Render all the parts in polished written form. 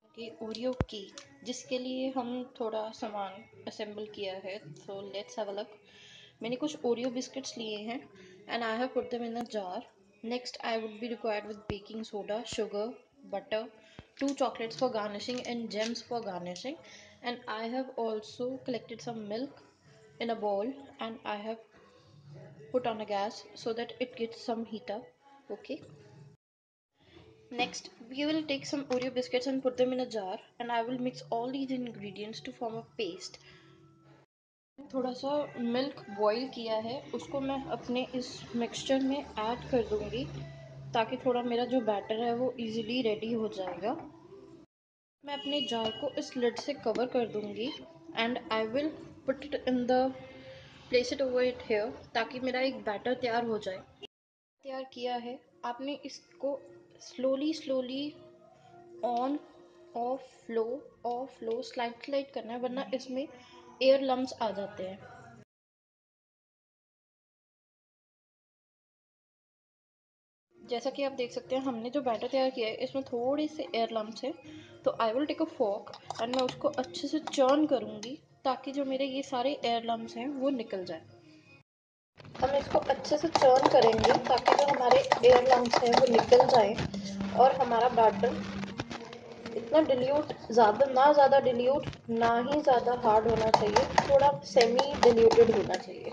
कि Oreo cake जिसके लिए हम थोड़ा सामान असेंबल किया है। So let's have a look. मैंने कुछ ओरियो बिस्किट्स लिए हैं and I have put them in a jar. Next I would be required with baking soda, sugar, butter, 2 chocolates for garnishing and gems for garnishing, and I have also collected some milk in a bowl and I have put on a gas so that it gets some heat up. Okay, next we will take some Oreo biscuits and put them in a jar, and I will mix all these ingredients to form a paste. थोड़ा सा milk boil किया है उसको मैं अपने इस mixture में add कर दूंगी ताकि थोड़ा मेरा जो बैटर है वो इजीली रेडी हो जाएगा। मैं अपने जार को इस लिड से कवर कर दूंगी and I will put it in the place it over it here ताकि मेरा एक बैटर तैयार हो जाए। तैयार किया है, आपने इसको slowly on off low slide करना है वरना इसमें एयर लम्स आ जाते हैं। जैसा कि आप देख सकते हैं हमने जो बैटर तैयार किया है इसमें थोड़े से एयर लम्स हैं, तो I will take a fork and मैं उसको अच्छे से चर्न करूँगी ताकि जो मेरे ये सारे एयर लम्स हैं वो निकल जाए। हम इसको अच्छे से चर्न करेंगे ताकि जो हमारे एयर लम्स हैं वो निकल जाएं और हमारा बैटर इतना डिल्यूट ज़्यादा डिल्यूट ना ही ज़्यादा हार्ड होना चाहिए, थोड़ा सेमी डिल्यूटेड होना चाहिए।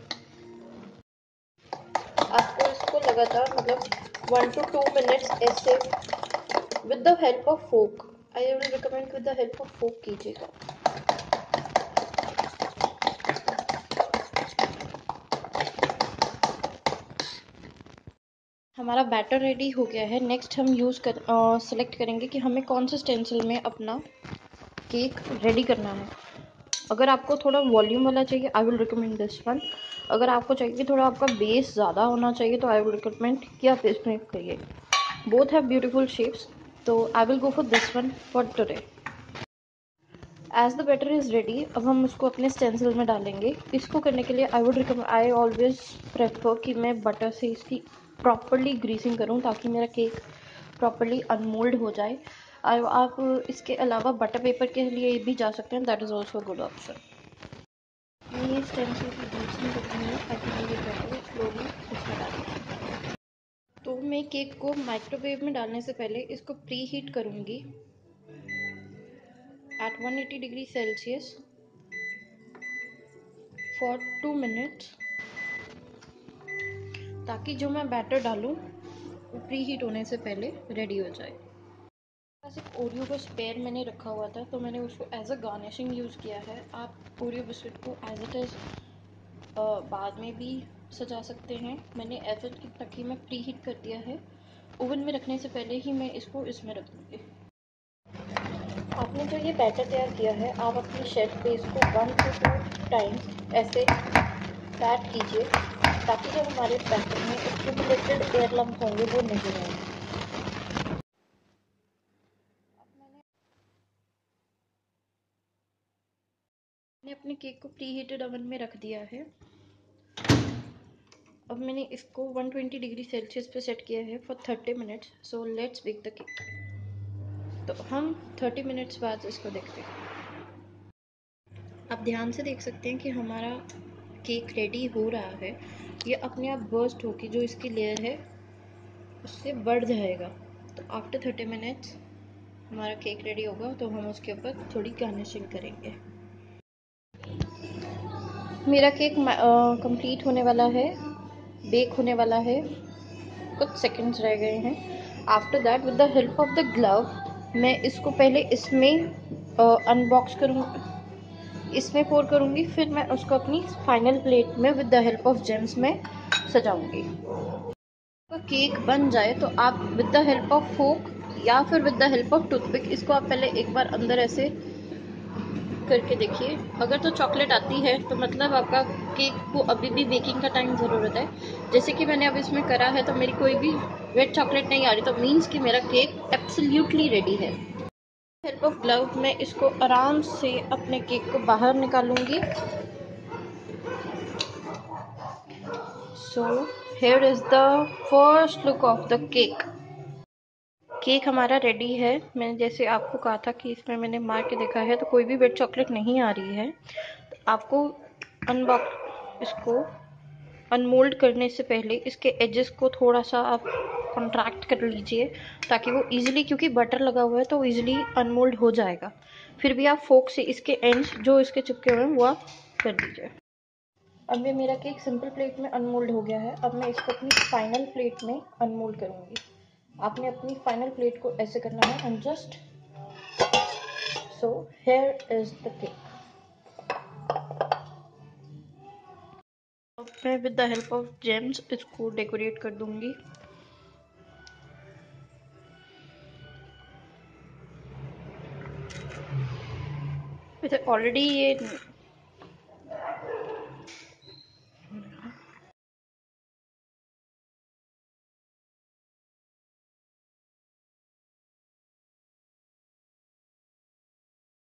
आपको इसको लगातार मतलब 1 to 2 मिनट्स ऐसे with the help of fork, I will recommend with the help of fork कीजिएगा। हमारा बैटर रेडी हो गया है। नेक्स्ट हम सेलेक्ट करेंगे कि हमें कौन से स्टेंसिल में अपना केक रेडी करना है। अगर आपको थोड़ा वॉल्यूम वाला चाहिए I will recommend this one. अगर आपको चाहिए कि थोड़ा आपका बेस ज़्यादा होना चाहिए तो आई विल रिकमेंड कि आप इसमें करिए। बोथ हैव ब्यूटीफुल शेप्स, तो I will go for this one for today. As the batter is ready, अब हम उसको अपने स्टेंसिल में डालेंगे। इसको करने के लिए आई ऑलवेज प्रेफर कि मैं बटर से इसकी प्रॉपरली ग्रीसिंग करूँ ताकि मेरा केक प्रॉपरली अनमोल्ड हो जाए। आप इसके अलावा बटर पेपर के लिए भी जा सकते हैं, that is also good option. ये स्टेंसिल की ग्रीसिंग करनी है ताकि मैं ये बैटर स्लोली इसमें डालूँ। तो मैं केक को माइक्रोवेव में डालने से पहले इसको प्री हीट करूँगी at 180 degree Celsius for 2 minutes ताकि जो मैं बैटर डालूँ वो प्री हीट होने से पहले रेडी हो जाए। बस एक ओरियो का स्पेयर मैंने रखा हुआ था तो मैंने उसको एज अ गार्निशिंग यूज़ किया है। आप ओरियो बिस्किट को एज इट इज़ बाद में भी सजा सकते हैं। मैंने एज इट ताकि मैं प्री हीट कर दिया है, ओवन में रखने से पहले ही मैं इसको इसमें रख दूँगी। आपने जो ये बैटर तैयार किया है आप अपनी शेल्फ पे इसको 1 to 2 टाइम्स ऐसे पैट कीजिए ताकि जो हमारे बैटर में एक्यूमुलेटेड एयर लम्स होंगे वो नहीं रहेंगे। मैंने अपने केक को प्री हीटेड ओवन में रख दिया है। अब मैंने इसको 120 डिग्री सेल्सियस पे सेट किया है for 30 minutes. So let's bake the cake. तो हम 30 मिनट्स बाद इसको देखते हैं। आप ध्यान से देख सकते हैं कि हमारा केक रेडी हो रहा है। ये अपने आप बर्स्ट होकर जो इसकी लेयर है उससे बढ़ जाएगा। तो आफ्टर 30 मिनट्स हमारा केक रेडी होगा तो हम उसके ऊपर थोड़ी गार्निशिंग करेंगे। मेरा केक कंप्लीट होने वाला है, बेक होने वाला है, कुछ सेकंड्स रह गए हैं। After that with the help of the glove मैं इसको पहले इसमें अनबॉक्स करूँगी, इसमें पोर करूँगी, फिर मैं उसको अपनी फाइनल प्लेट में with the help of gems में सजाऊँगी। केक बन जाए तो आप with the help of fork या फिर with the help of toothpick इसको आप पहले एक बार अंदर ऐसे करके देखिए। अगर तो चॉकलेट आती है तो मतलब आपका केक को अभी भी बेकिंग का टाइम ज़रूरत है। जैसे कि मैंने अब इसमें करा है तो मेरी कोई भी रेड चॉकलेट नहीं आ रही, तो मीन्स कि मेरा केक एब्सोल्युटली रेडी है। हेल्प ऑफ ग्लव मैं इसको आराम से अपने केक को बाहर निकालूंगी। So here is the first look of the cake. Cake हमारा रेडी है। मैंने जैसे आपको कहा था कि इसमें मैंने मार के देखा है तो कोई भी वेट चॉकलेट नहीं आ रही है। तो आपको इसको अनमोल्ड करने से पहले इसके एजेस को थोड़ा सा आप कॉन्ट्रैक्ट कर लीजिए ताकि वो इजीली, क्योंकि बटर लगा हुआ है तो इजीली अनमोल्ड हो जाएगा। फिर भी आप फोक से इसके एंड्स जो इसके चिपके हुए हैं वो आप कर दीजिए। अब ये मेरा केक सिंपल प्लेट में अनमोल्ड हो गया है। अब मैं इसको अपनी फाइनल प्लेट में अनमोल्ड करूँगी। आपने अपनी फाइनल प्लेट को ऐसे करना है and just so here is the cake. अब मैं with the help of gems इसको डेकोरेट कर दूंगी। वैसे ऑलरेडी ये